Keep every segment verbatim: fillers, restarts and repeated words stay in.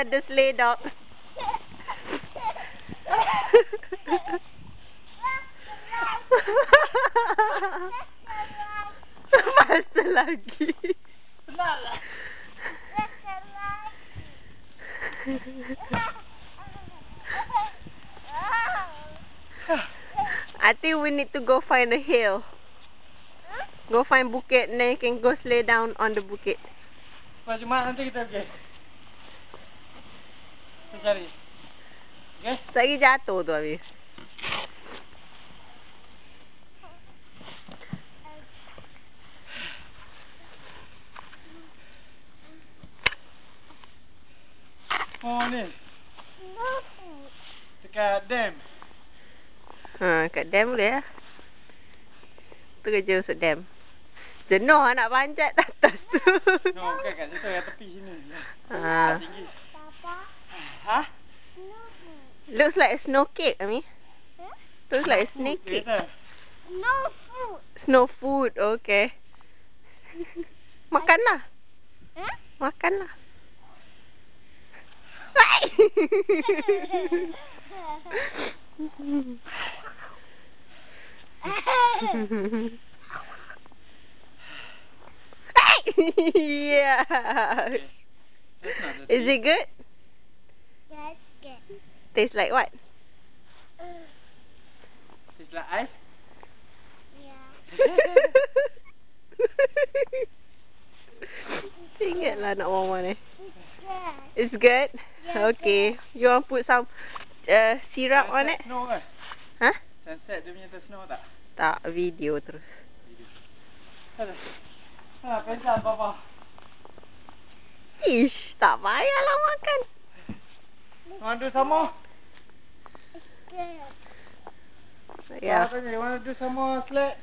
the sleigh dog. Masa lagi. Benar. I think we need to go find a hill. Go find bukit and then you can go sleigh down on the bukit. Macam mana nanti kita pergi? Kita cari. Okay? Lagi jatuh tu habis. Oh ni. Dekat dam. Ha, kat dam boleh lah. Tu kerja masuk dam. Jenuh nak panjat atas tu. No, bukan kat situ, kat tepi sini. Ha. Tinggi. Papa, Ha? Looks like a snow cake, Ami. huh? Looks like a snake cake. Kata. No food. Snow food, okay. Makanlah. Huh? Makanlah. Yeah. Okay. That's not the Is it good? That's good. Tastes like what? Uh, It's like ice. yeah. Ingatlah nak mama ni. It's good. It's good? Yeah, Okay. You want put some uh, syrup on it? Snow kan? Huh? Sunset dia punya tu snow tak? Tak, video terus. Ada. Ha, pensan papa. Ish, tak payahlah makan. You want to do some more? It's good. Papa Yeah. tanya, you want to do some more sled?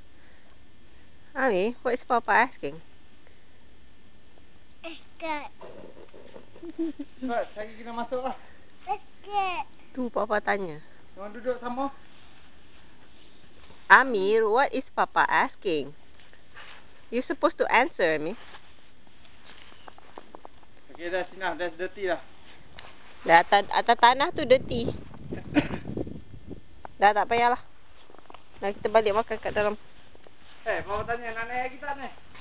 Ami, what is Papa asking? It's good. Cepat, lagi kena masuk lah. It's good. Tu Papa tanya. You want to duduk sama? Amir, what is Papa asking? You're supposed to answer, Amir. Okay, that's enough. That's dirty lah. Dah atas, atas tanah tu dirty. Dah tak payahlah. Dah kita balik makan kat dalam. Eh, hey, papa tanya, nak naik lagi tak ni?